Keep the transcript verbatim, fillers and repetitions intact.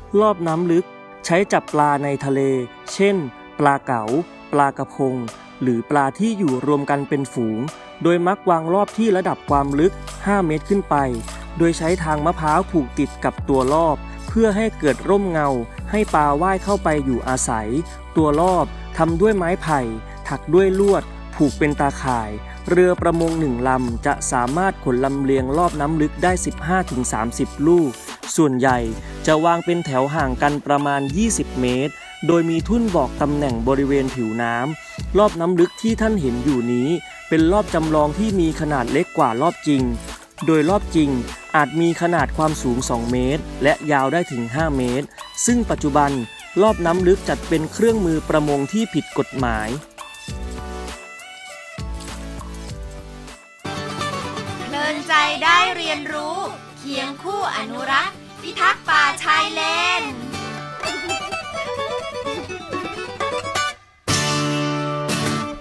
รอบน้ำลึกใช้จับปลาในทะเลเช่นปลาเก๋าปลากระพงหรือปลาที่อยู่รวมกันเป็นฝูงโดยมักวางรอบที่ระดับความลึกห้าเมตรขึ้นไปโดยใช้ทางมะพร้าวผูกติดกับตัวรอบเพื่อให้เกิดร่มเงาให้ปลาว่ายเข้าไปอยู่อาศัยตัวรอบทำด้วยไม้ไผ่ถักด้วยลวดผูกเป็นตาข่ายเรือประมงหนึ่งลำจะสามารถขนลำเลียงรอบน้ำลึกได้ สิบห้าถึงสามสิบ ลูกส่วนใหญ่จะวางเป็นแถวห่างกันประมาณยี่สิบเมตรโดยมีทุ่นบอกตำแหน่งบริเวณผิวน้ำรอบน้ำลึกที่ท่านเห็นอยู่นี้เป็นรอบจำลองที่มีขนาดเล็กกว่ารอบจริงโดยรอบจริงอาจมีขนาดความสูงสองเมตรและยาวได้ถึงห้าเมตรซึ่งปัจจุบันรอบน้ำลึกจัดเป็นเครื่องมือประมงที่ผิดกฎหมายเพลินใจได้เรียนรู้เคียงคู่อนุรักษ์พิทักษ์ป่าชายเลน